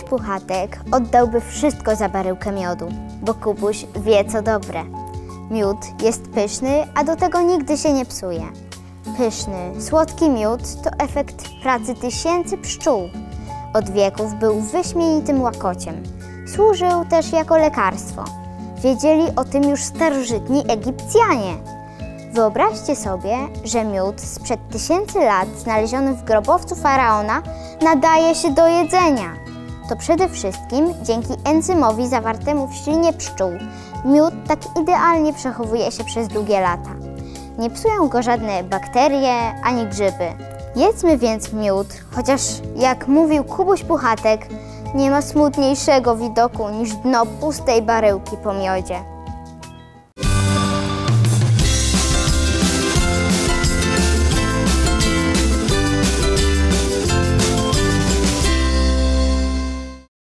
Puchatek oddałby wszystko za baryłkę miodu, bo Kubuś wie co dobre. Miód jest pyszny, a do tego nigdy się nie psuje. Pyszny, słodki miód to efekt pracy tysięcy pszczół. Od wieków był wyśmienitym łakociem. Służył też jako lekarstwo. Wiedzieli o tym już starożytni Egipcjanie. Wyobraźcie sobie, że miód sprzed tysięcy lat znaleziony w grobowcu faraona nadaje się do jedzenia. To przede wszystkim dzięki enzymowi zawartemu w ślinie pszczół miód tak idealnie przechowuje się przez długie lata. Nie psują go żadne bakterie ani grzyby. Jedzmy więc miód, chociaż jak mówił Kubuś Puchatek, nie ma smutniejszego widoku niż dno pustej baryłki po miodzie.